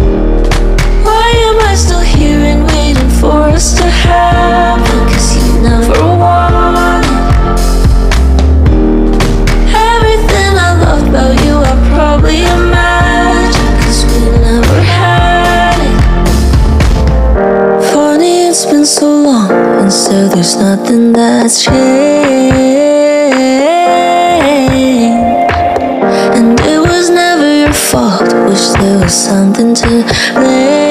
Why am I still here and waiting for us to happen? 'Cause you never wanted everything I loved about you. I probably imagined, 'cause we never had it. Funny, it's been so long, and so there's nothing that's changed. And it was never your fault. Wish there was something to blame.